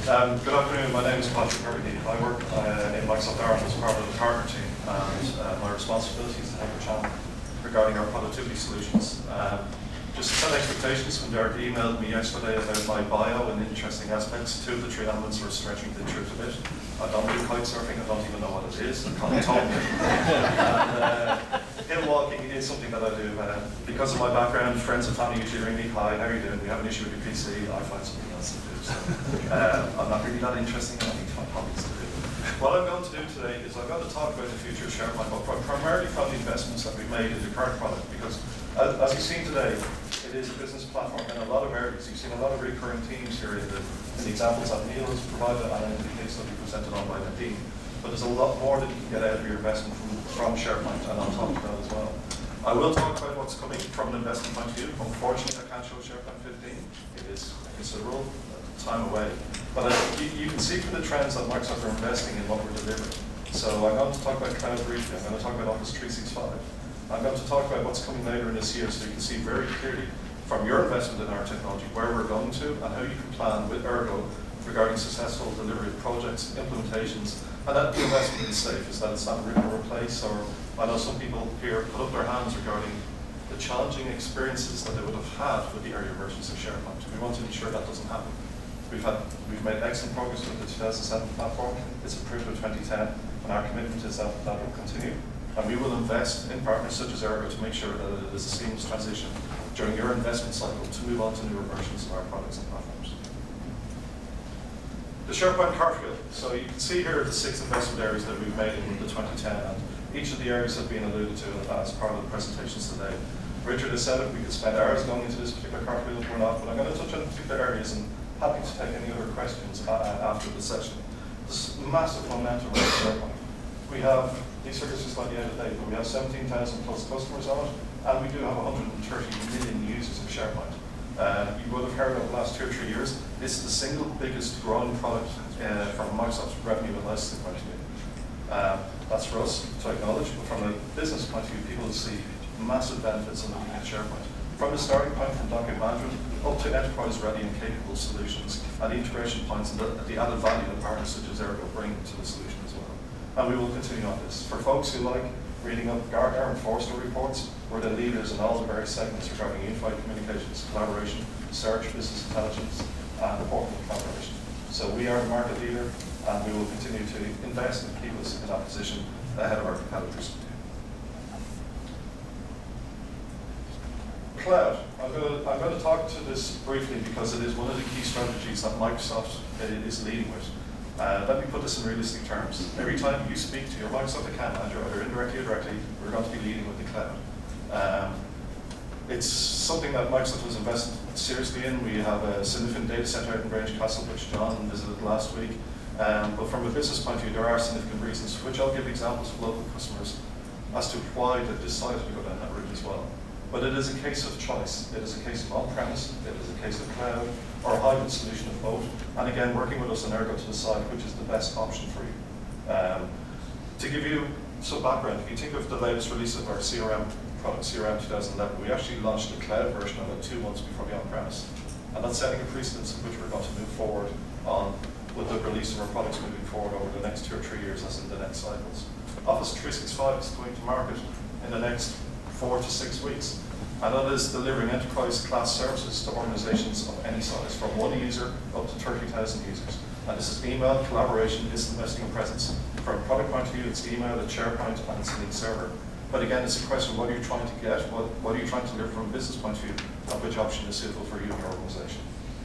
Good afternoon, my name is Patrick Kirby. I work in Microsoft Ireland as part of the partner team, and my responsibility is to head the channel regarding our productivity solutions. Just to set expectations, when Derek emailed me yesterday about my bio and interesting aspects, two of the three elements were stretching the truth a bit. I don't do kite surfing, I don't even know what it is, and Colin told me. Hill walking is something that I do. Because of my background, friends and family usually ring me, hi, how are you doing? We have an issue with your PC, I find something else to do. So, I'm not really that interesting, and I need to find hobbies to do. What I'm going to do today is I'm going to talk about the future of SharePoint, but primarily from the investments that we've made in the current product, because as you've seen today, it is a business platform in a lot of areas. You've seen a lot of recurring themes here in the examples that Neil has provided and in the case study presented on by Nadine. But there's a lot more that you can get out of your investment from SharePoint, and I'll talk about that as well. I will talk about what's coming from an investment point of view. Unfortunately, I can't show SharePoint 15. It is a considerable time away. But you can see from the trends that Microsoft are investing in what we're delivering. So I'm going to talk about cloud briefly. I'm going to talk about Office 365. I'm going to talk about what's coming later in this year so you can see very clearly from your investment in our technology where we're going to and how you can plan with Ergo regarding successful delivery of projects, implementations, and that the investment is safe, is that it's not really a replace, or I know some people here put up their hands regarding the challenging experiences that they would have had with the earlier versions of SharePoint. We want to ensure that doesn't happen. We've made excellent progress with the 2007 platform. It's approved in 2010, and our commitment is that that will continue. And we will invest in partners such as Ergo to make sure that it is a seamless transition during your investment cycle to move on to newer versions of our products and platforms. The SharePoint cartwheel. So you can see here the 6 investment areas that we've made in the 2010, and each of the areas have been alluded to as part of the presentations today. Richard has said it, we could spend hours going into this particular cartwheel if we're not, but I'm going to touch on particular areas and happy to take any other questions after the session. There's massive momentum around SharePoint. We have, these figures are slightly out of date, but we have 17,000 plus customers on it, and we do have 130 million users of SharePoint. You would have heard over the last 2 or 3 years, this is the single biggest growing product from Microsoft's revenue and licensing point of view. That's for us to acknowledge, but from a business point of view, people will see massive benefits in looking at SharePoint. From the starting point from document management up to enterprise-ready and capable solutions, and the integration points and the added value that partners such as Ergo bring to the solution as well. And we will continue on this. For folks who like reading up Gartner and Forrester reports, we're the leaders in all the various segments regarding unified communications, collaboration, search, business intelligence, and reporting and collaboration. So we are the market leader, and we will continue to invest and keep us in that position ahead of our competitors. Cloud. I'm going to talk to this briefly because it is one of the key strategies that Microsoft is leading with. Let me put this in realistic terms. Every time you speak to your Microsoft account manager, either indirectly or directly, we're going to be leading with the cloud. It's something that Microsoft has invested seriously in. We have a significant data center out in Grange Castle, which John visited last week. But from a business point of view, there are significant reasons, which I'll give examples of local customers as to why they've decided to go down that route as well. But it is a case of choice. It is a case of on-premise, it is a case of cloud, or a hybrid solution of both. And again, working with us in Ergo to decide which is the best option for you. To give you some background, if you think of the latest release of our CRM product, CRM 2011, we actually launched the cloud version of it 2 months before the on-premise. And that's setting a precedence in which we're going to move forward on with the release of our products moving forward over the next 2 or 3 years, as in the next cycles. Office 365 is going to market in the next 4 to 6 weeks. And that is delivering enterprise-class services to organizations of any size, from 1 user up to 30,000 users. And this is email, collaboration, instant messaging and presence. From a product point of view, it's email, it's SharePoint, and it's a link server. But again, it's a question of what are you trying to get, what are you trying to deliver from a business point of view, and which option is suitable for you and your organization.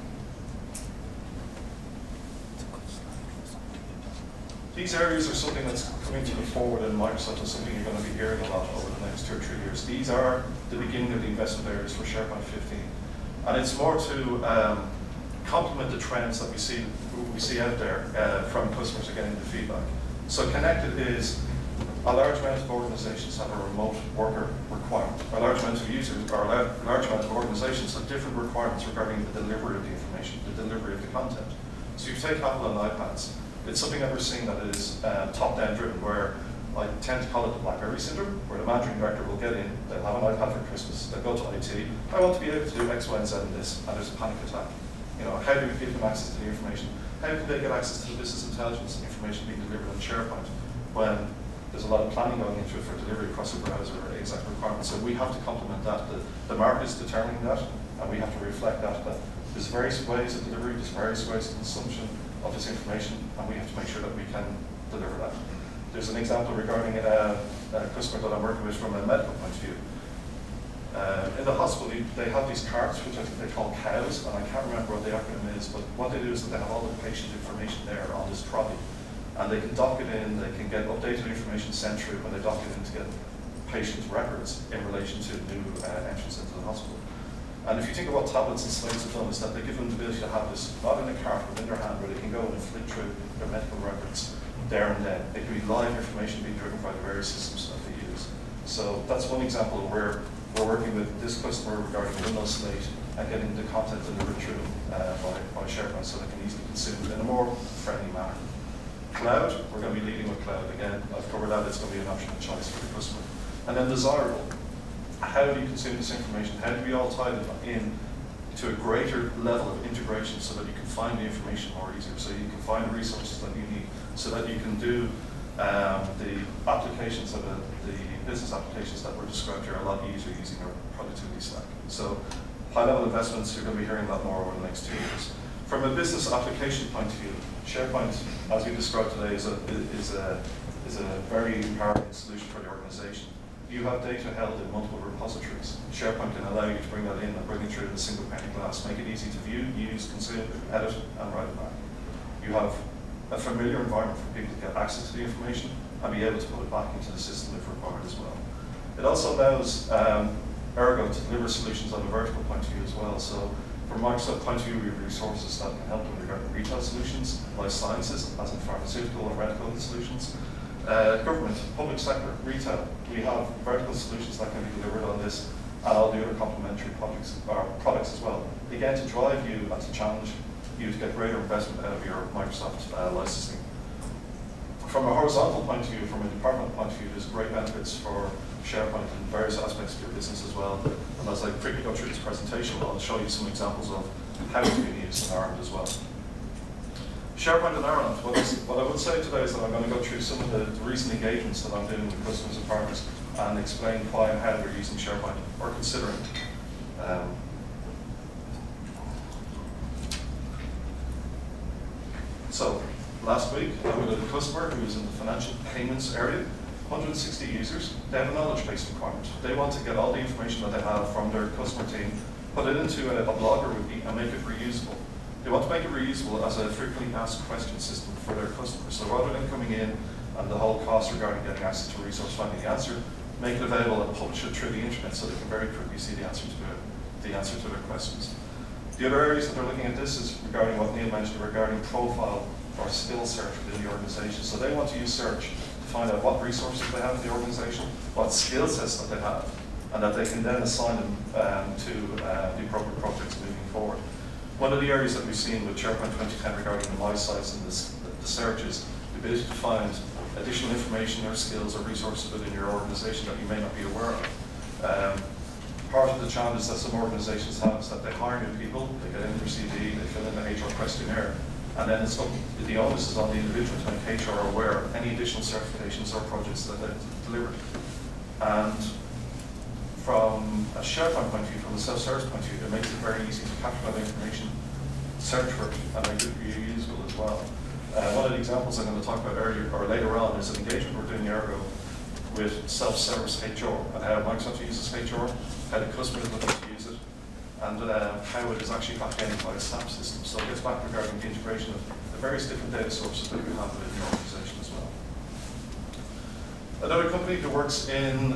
These areas are something that's coming to the forward in Microsoft and something you're going to be hearing a lot over the next 2 or 3 years. These are the beginning of the investment areas for SharePoint 15. And it's more to complement the trends that we see out there from customers who are getting the feedback. So connected is a large amount of organizations have a remote worker requirement. A large amount of users, or a large amount of organizations have different requirements regarding the delivery of the information, the delivery of the content. So you take Apple and iPads. It's something that we're seeing that is top-down driven, where I tend to call it the BlackBerry syndrome, where the managing director will get in, they'll have an iPad for Christmas, they'll go to IT, I want to be able to do X, Y, and Z in this, and there's a panic attack You know, how do we give them access to the information? How can they get access to the business intelligence information being delivered on SharePoint when there's a lot of planning going into it for delivery across the browser or exact requirements? So we have to complement that. The market is determining that, and we have to reflect that there's various ways of delivery, there's various ways of consumption of this information, and we have to make sure that we can deliver that. There's an example regarding a customer that I'm working with from a medical point of view. In the hospital, they have these cards, which I think they call COWS, and I can't remember what the acronym is, but what they do is that they have all the patient information there on this trolley. And they can dock it in, they can get updated information sent through when they dock it in to get patient records in relation to new entrance into the hospital. And if you think of what tablets and slates have done, is that they give them the ability to have this, not in a cart, but in their hand, where they can go and flick through their medical records there and then. It can be live information being driven by the various systems that they use. So that's one example where we're working with this customer regarding a Windows slate and getting the content delivered through by SharePoint so they can easily consume it in a more friendly manner. Cloud, we're going to be leading with cloud. Again, I've covered that, it's going to be an optional choice for the customer. And then desirable. How do you consume this information? How do we all tie it in to a greater level of integration so that you can find the information more easier, so you can find the resources that you need, so that you can do the applications of the business applications that were described here a lot easier using our productivity stack. So high-level investments, you're going to be hearing that more over the next 2 years. From a business application point of view, SharePoint, as we described today, is a very empowering solution for the organization. You have data held in multiple repositories. SharePoint can allow you to bring that in and bring it through in a single pane of glass, make it easy to view, use, consume, edit, and write it back. You have a familiar environment for people to get access to the information and be able to put it back into the system if required as well. It also allows Ergo to deliver solutions on a vertical point of view as well. So from Microsoft point of view, we have resources that can help them regarding retail solutions, life sciences, as in pharmaceutical and medical solutions, government, public sector, retail. We have vertical solutions that can be delivered on this and all the other complementary products as well. Again, to drive you and to challenge you to get greater investment out of your Microsoft licensing. From a horizontal point of view, from a department point of view, there's great benefits for SharePoint in various aspects of your business as well. And as I quickly go through this presentation, I'll show you some examples of how it's being used in Ireland as well. SharePoint in Ireland, what I would say today is that I'm going to go through some of the recent engagements that I'm doing with customers and partners and explain why and how they're using SharePoint or considering. So, last week, I was with a customer who was in the financial payments area, 160 users. They have a knowledge-based requirement. They want to get all the information that they have from their customer team, put it into a blogger wiki and make it reusable. They want to make it reusable as a frequently asked question system for their customers. So rather than coming in and the whole cost regarding getting access to a resource, finding the answer, make it available and publish it through the internet so they can very quickly see the answer to their questions. The other areas that they're looking at this is regarding what Neil mentioned regarding profile or skill search within the organization. So they want to use search to find out what resources they have in the organization, what skill sets that they have, and that they can then assign them to the appropriate projects moving forward. One of the areas that we've seen with SharePoint 2010 regarding the My Sites and the search is the ability to find additional information or skills or resources within your organization that you may not be aware of. Part of the challenges that some organizations have is that they hire new people, they get in their CV, they fill in the HR questionnaire, and then the onus is on the individual to make HR aware of any additional certifications or projects that they've delivered. And from a SharePoint point of view, from a self-service point of view, it makes it very easy to capture that information, search for it, and make it reusable as well. One of the examples I'm going to talk about later on is an engagement we're doing Ergo with self-service HR and how Microsoft uses HR, how the customer is looking to use it, and how it is actually backed ended by a SAP system. So it gets back regarding the integration of the various different data sources that we have within the organization as well. Another company who works in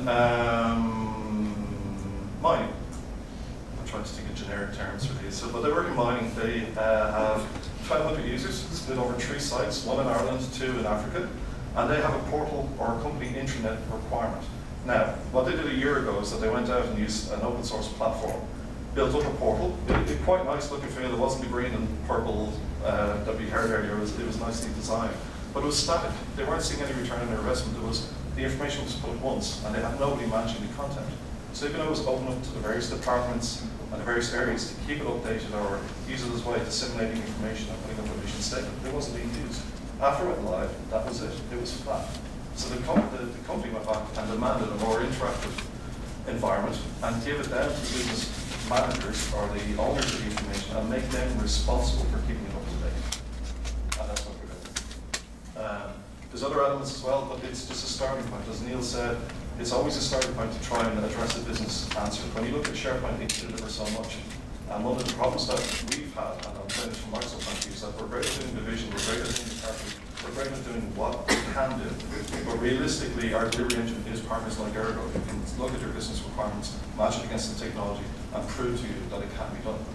mining. I'm trying to think of generic terms for these. But they work in mining. They have 1,200 users split over 3 sites, 1 in Ireland, 2 in Africa. And they have a portal or a company intranet requirement. Now, what they did a year ago is that they went out and used an open source platform, built up a portal. It did quite nice looking feel. It wasn't the green and purple that we heard earlier. It was nicely designed. But it was static. They weren't seeing any return on their investment. The information was put once, and they had nobody managing the content. So you can always open up to the various departments and the various areas to keep it updated or use it as a way of disseminating information and putting up a mission statement. It wasn't being used. After it went live, that was it. It was flat. So the company went back and demanded a more interactive environment and give it down to the business managers or the owners of the information and make them responsible for keeping it up to date. And that's what we're doing. There's other elements as well, but it's just a starting point. As Neil said, it's always a starting point to try and address a business answer. When you look at SharePoint, it can deliver so much. And one of the problems that we've had, and I'm saying this from Microsoft point of view, is that we're great at doing the vision, we're great at doing the target, we're great at doing what we can do. But realistically, our delivery engine is partners like Ergo, who can look at your business requirements, match it against the technology, and prove to you that it can be done.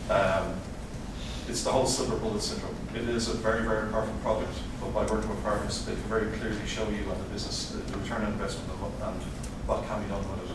It's the whole silver bullet syndrome. It is a very, very powerful product, but by working with partners, they can very clearly show you on the business the return on investment and what can be done with it.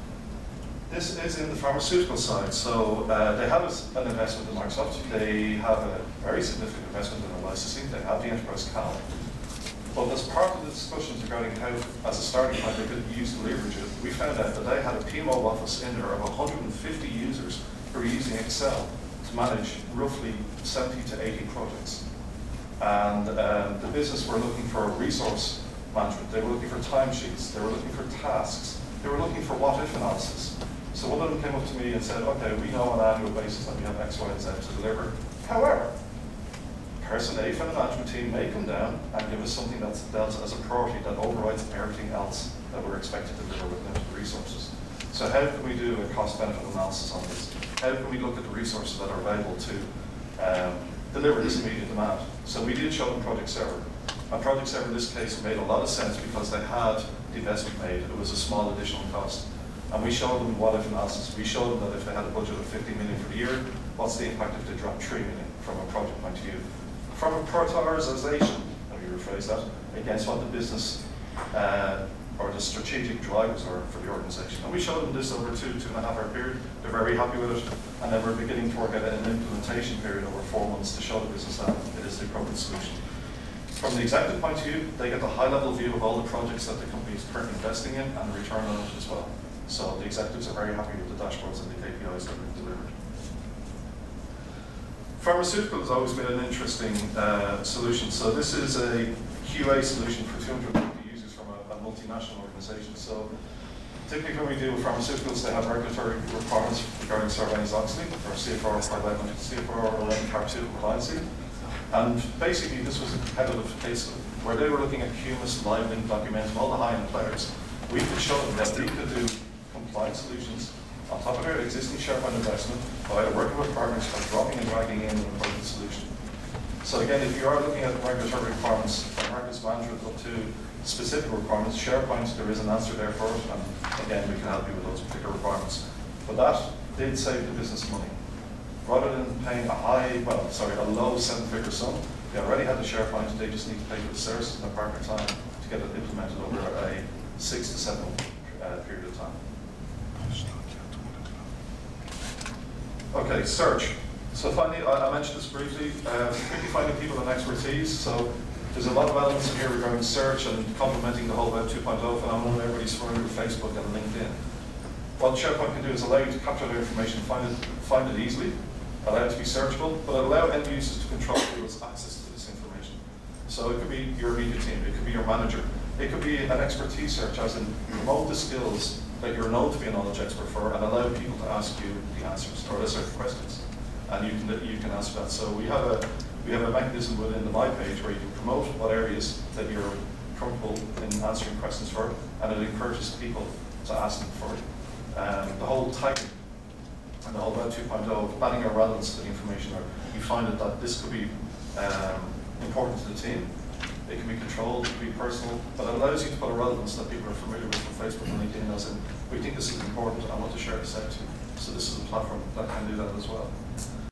This is in the pharmaceutical side. So they have an investment in Microsoft. They have a very significant investment in their licensing. They have the enterprise CAL. But as part of the discussions regarding how, as a starting point, they could use to leverage it, we found out that they had a PMO office in there of 150 users who were using Excel to manage roughly 70 to 80 projects. And the business were looking for resource management. They were looking for timesheets. They were looking for tasks. They were looking for what-if analysis. So one of them came up to me and said, okay, we know on an annual basis that we have X, Y, and Z to deliver. However, person A from the management team may come down and give us something that's dealt as a priority that overrides everything else that we're expected to deliver with limited resources. So how can we do a cost-benefit analysis on this? How can we look at the resources that are available to deliver this immediate demand? So we did show them Project Server. And Project Server in this case made a lot of sense because they had the investment made. It was a small additional cost. And we showed them what-if analysis. We showed them that if they had a budget of 50 million for the year, what's the impact if they drop 3 million from a project point of view? From a prioritization, let me rephrase that, against what the business or the strategic drivers are for the organization. And we showed them this over a 2.5 hour period. They're very happy with it. And then we're beginning to work at an implementation period over 4 months to show the business that it is the appropriate solution. From the executive point of view, they get the high-level view of all the projects that the company is currently investing in and the return on it as well. So the executives are very happy with the dashboards and the KPIs that we've delivered. Pharmaceutical has always been an interesting solution. So this is a QA solution for 250 users from a multinational organization. So typically when we deal with pharmaceuticals, they have regulatory requirements regarding Sarbanes-Oxley, or CFR 511, CFR 11 Part 2 compliancy. And basically this was a competitive case where they were looking at Cumus, LiveLink, Documentum, all the high-end players. We could show them that we could do compliance solutions on top of their existing SharePoint investment by working with partners by dropping and dragging in an appropriate solution. So again, if you are looking at the regulatory requirements from markets management up to specific requirements, SharePoint, there is an answer there for it, and again, we can help you with those particular requirements. But that did save the business money. Rather than paying a low seven-figure sum, they already had the SharePoint, they just need to pay for the services and the partner time to get it implemented over a 6 to 7 month period of time. Okay, search. So finally, I mentioned this briefly, quickly finding people and expertise. So there's a lot of elements in here regarding search and complementing the whole Web 2.0 phenomenon. Everybody's familiar with Facebook and LinkedIn. What SharePoint can do is allow you to capture their information, find it easily, allow it to be searchable, but allow end users to control who has access to this information. So it could be your media team, it could be your manager, it could be an expertise search, as in promote the skills that you're known to be a knowledge expert for and allow people to ask you the answers or the certain questions. And you can answer that. So we have a mechanism within the My page where you can promote what areas that you're comfortable in answering questions for, and it encourages people to ask them for it. The whole tagging and the whole Web 2.0, adding a relevance to the information, or you find that this could be important to the team. It can be controlled, it can be personal, but it allows you to put a relevance that people are familiar with from Facebook and LinkedIn, as in, we think this is important, I want to share this out to you. So this is a platform that can do that as well.